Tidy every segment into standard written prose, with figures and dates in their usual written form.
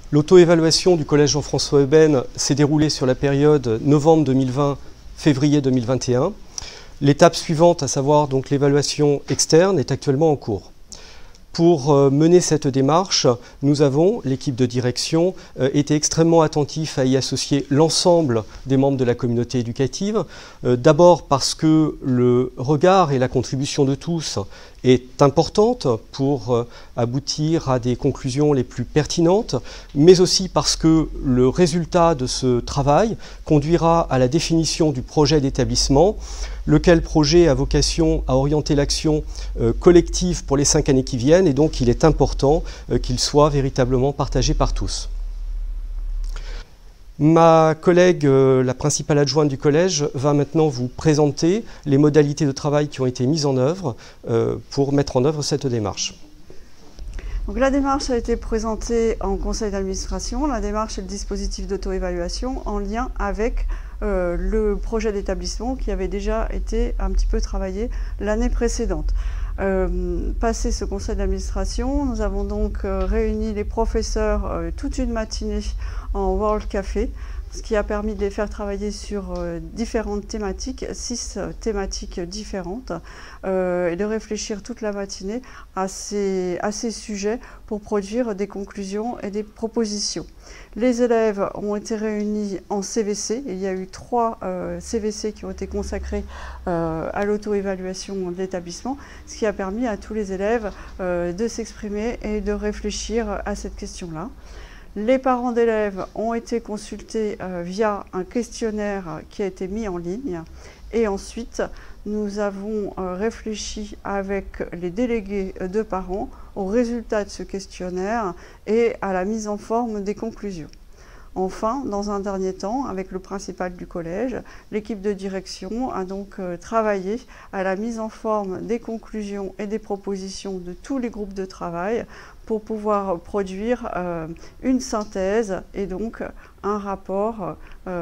L'auto-évaluation du collège Jean-François Euben s'est déroulée sur la période novembre 2020, février 2021. L'étape suivante, à savoir donc l'évaluation externe, est actuellement en cours. Pour mener cette démarche, nous avons, l'équipe de direction, été extrêmement attentifs à y associer l'ensemble des membres de la communauté éducative. D'abord parce que le regard et la contribution de tous est importante pour aboutir à des conclusions les plus pertinentes, mais aussi parce que le résultat de ce travail conduira à la définition du projet d'établissement, lequel projet a vocation à orienter l'action collective pour les 5 années qui viennent, et donc il est important qu'il soit véritablement partagé par tous. Ma collègue, la principale adjointe du collège, va maintenant vous présenter les modalités de travail qui ont été mises en œuvre pour mettre en œuvre cette démarche. Donc, la démarche a été présentée en conseil d'administration. La démarche est le dispositif d'auto-évaluation en lien avec le projet d'établissement qui avait déjà été un petit peu travaillé l'année précédente. Passé ce conseil d'administration, nous avons donc réuni les professeurs toute une matinée en World Café, ce qui a permis de les faire travailler sur différentes thématiques, 6 thématiques différentes, et de réfléchir toute la matinée à ces sujets pour produire des conclusions et des propositions. Les élèves ont été réunis en CVC. Il y a eu 3 CVC qui ont été consacrés à l'auto-évaluation de l'établissement, ce qui a permis à tous les élèves de s'exprimer et de réfléchir à cette question-là. Les parents d'élèves ont été consultés via un questionnaire qui a été mis en ligne. Et ensuite, nous avons réfléchi avec les délégués de parents aux résultats de ce questionnaire et à la mise en forme des conclusions. Enfin, dans un dernier temps, avec le principal du collège, l'équipe de direction a donc travaillé à la mise en forme des conclusions et des propositions de tous les groupes de travail pour pouvoir produire une synthèse et donc un rapport,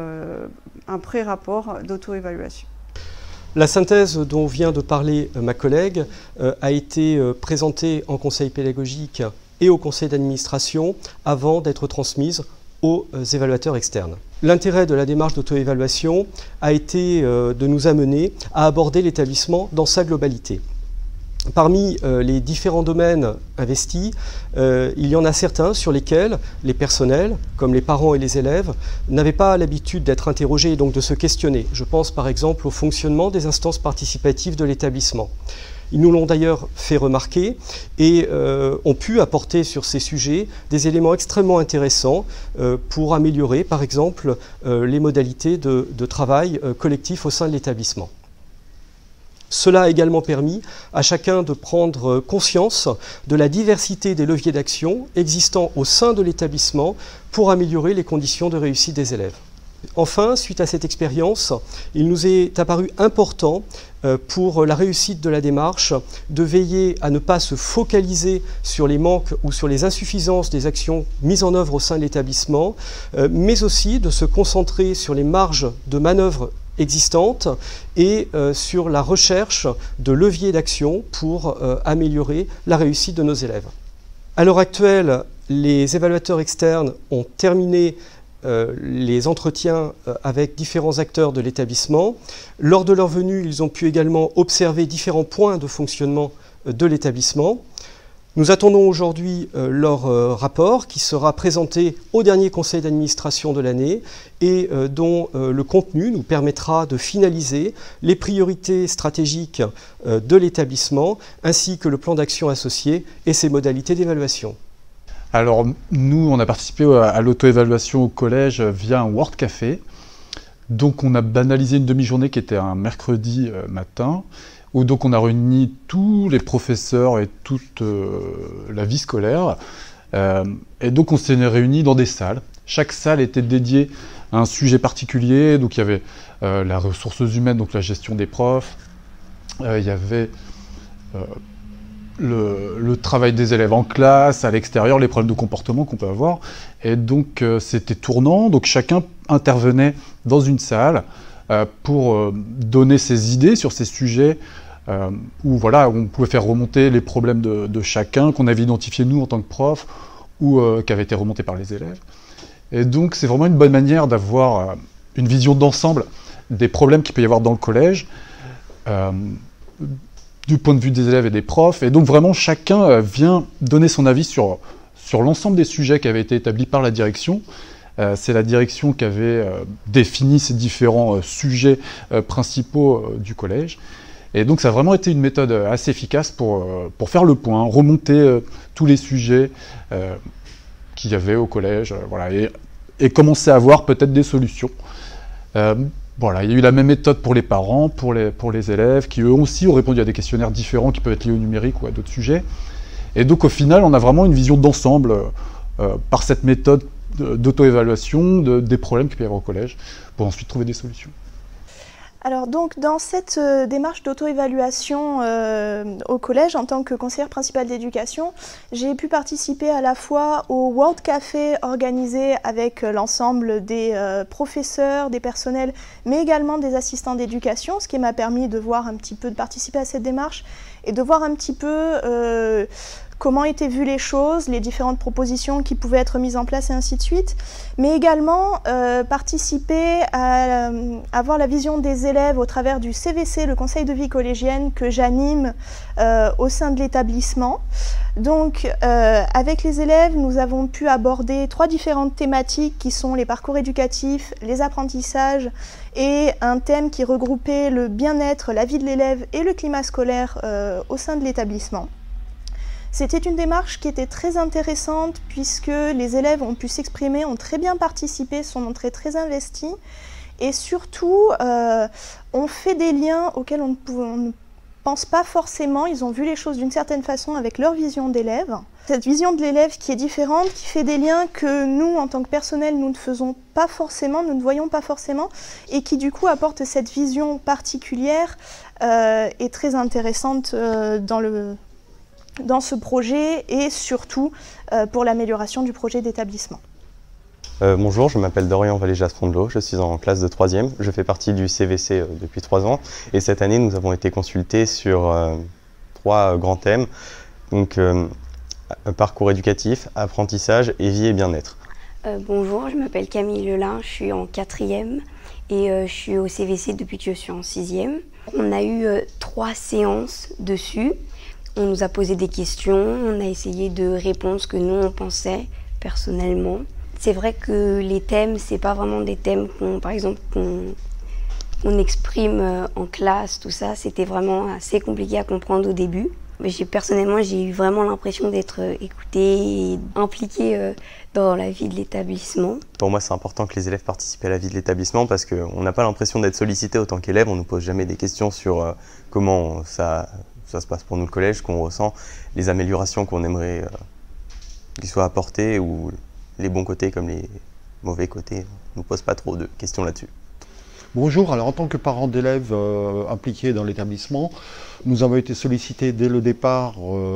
un pré-rapport d'auto-évaluation. La synthèse dont vient de parler ma collègue a été présentée en conseil pédagogique et au conseil d'administration avant d'être transmise aux évaluateurs externes. L'intérêt de la démarche d'auto-évaluation a été de nous amener à aborder l'établissement dans sa globalité. Parmi les différents domaines investis, il y en a certains sur lesquels les personnels, comme les parents et les élèves, n'avaient pas l'habitude d'être interrogés et donc de se questionner. Je pense par exemple au fonctionnement des instances participatives de l'établissement. Ils nous l'ont d'ailleurs fait remarquer et ont pu apporter sur ces sujets des éléments extrêmement intéressants pour améliorer par exemple les modalités de travail collectif au sein de l'établissement. Cela a également permis à chacun de prendre conscience de la diversité des leviers d'action existant au sein de l'établissement pour améliorer les conditions de réussite des élèves. Enfin, suite à cette expérience, il nous est apparu important pour la réussite de la démarche de veiller à ne pas se focaliser sur les manques ou sur les insuffisances des actions mises en œuvre au sein de l'établissement, mais aussi de se concentrer sur les marges de manœuvre existantes et sur la recherche de leviers d'action pour améliorer la réussite de nos élèves. À l'heure actuelle, les évaluateurs externes ont terminé les entretiens avec différents acteurs de l'établissement. Lors de leur venue, ils ont pu également observer différents points de fonctionnement de l'établissement. Nous attendons aujourd'hui leur rapport qui sera présenté au dernier conseil d'administration de l'année et dont le contenu nous permettra de finaliser les priorités stratégiques de l'établissement ainsi que le plan d'action associé et ses modalités d'évaluation. Alors nous, on a participé à l'auto-évaluation au collège via un World Café. Donc on a banalisé une demi-journée qui était un mercredi matin, où donc on a réuni tous les professeurs et toute la vie scolaire. Et donc on s'est réunis dans des salles. Chaque salle était dédiée à un sujet particulier. Donc il y avait la ressources humaines, donc la gestion des profs. Il y avait le travail des élèves en classe, à l'extérieur, les problèmes de comportement qu'on peut avoir. Et donc c'était tournant, donc chacun intervenait dans une salle pour donner ses idées sur ces sujets où voilà, on pouvait faire remonter les problèmes de chacun, qu'on avait identifié nous en tant que prof, ou qui avait été remonté par les élèves. Et donc c'est vraiment une bonne manière d'avoir une vision d'ensemble des problèmes qu'il peut y avoir dans le collège, du point de vue des élèves et des profs. Et donc vraiment chacun vient donner son avis sur l'ensemble des sujets qui avaient été établis par la direction. C'est la direction qui avait défini ces différents sujets principaux du collège. Et donc ça a vraiment été une méthode assez efficace pour faire le point, remonter tous les sujets qu'il y avait au collège, voilà, et commencer à avoir peut-être des solutions. Voilà, il y a eu la même méthode pour les parents, pour les élèves, qui eux aussi ont répondu à des questionnaires différents qui peuvent être liés au numérique ou à d'autres sujets. Et donc au final, on a vraiment une vision d'ensemble par cette méthode d'auto-évaluation des problèmes qu'il peut y avoir au collège, pour ensuite trouver des solutions. Alors donc dans cette démarche d'auto-évaluation au collège, en tant que conseillère principale d'éducation, j'ai pu participer à la fois au World Café organisé avec l'ensemble des professeurs, des personnels, mais également des assistants d'éducation, ce qui m'a permis de voir un petit peu, de participer à cette démarche et de voir un petit peu comment étaient vues les choses, les différentes propositions qui pouvaient être mises en place et ainsi de suite, mais également participer à avoir la vision des élèves au travers du CVC, le Conseil de vie collégienne, que j'anime au sein de l'établissement. Donc avec les élèves, nous avons pu aborder 3 différentes thématiques qui sont les parcours éducatifs, les apprentissages et un thème qui regroupait le bien-être, la vie de l'élève et le climat scolaire au sein de l'établissement. C'était une démarche qui était très intéressante puisque les élèves ont pu s'exprimer, ont très bien participé, sont montrés très investis et surtout ont fait des liens auxquels on ne pense pas forcément. Ils ont vu les choses d'une certaine façon avec leur vision d'élève. Cette vision de l'élève qui est différente, qui fait des liens que nous, en tant que personnel, nous ne faisons pas forcément, nous ne voyons pas forcément et qui du coup apporte cette vision particulière et très intéressante dans ce projet et surtout pour l'amélioration du projet d'établissement. Bonjour, je m'appelle Dorian Valéjas-Frondelot, je suis en classe de 3e, je fais partie du CVC depuis 3 ans et cette année nous avons été consultés sur 3 grands thèmes, donc parcours éducatif, apprentissage et vie et bien-être. Bonjour, je m'appelle Camille Lelin, je suis en 4e et je suis au CVC depuis que je suis en 6e. On a eu 3 séances dessus. On nous a posé des questions, on a essayé de répondre ce que nous on pensait personnellement. C'est vrai que les thèmes, c'est pas vraiment des thèmes par exemple qu'on exprime en classe, tout ça. C'était vraiment assez compliqué à comprendre au début. Personnellement, j'ai eu vraiment l'impression d'être écoutée et impliquée dans la vie de l'établissement. Pour moi, c'est important que les élèves participent à la vie de l'établissement parce qu'on n'a pas l'impression d'être sollicité autant qu'élève. On ne nous pose jamais des questions sur comment ça se passe pour nous le collège, ce qu'on ressent, les améliorations qu'on aimerait qu'ils soient apportées ou les bons côtés comme les mauvais côtés. On ne nous pose pas trop de questions là-dessus. Bonjour, alors en tant que parents d'élèves impliqués dans l'établissement, nous avons été sollicités dès le départ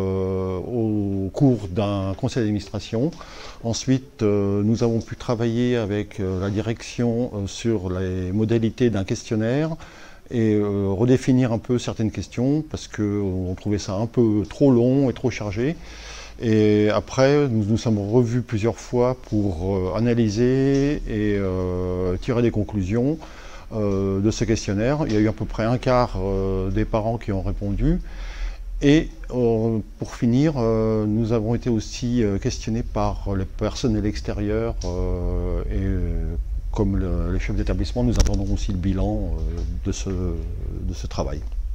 au cours d'un conseil d'administration. Ensuite, nous avons pu travailler avec la direction sur les modalités d'un questionnaire et redéfinir un peu certaines questions parce qu'on trouvait ça un peu trop long et trop chargé. Et après, nous nous sommes revus plusieurs fois pour analyser et tirer des conclusions de ce questionnaire. Il y a eu à peu près un quart des parents qui ont répondu. Et pour finir, nous avons été aussi questionnés par les personnels extérieurs et comme les chefs d'établissement, nous attendons aussi le bilan de ce travail.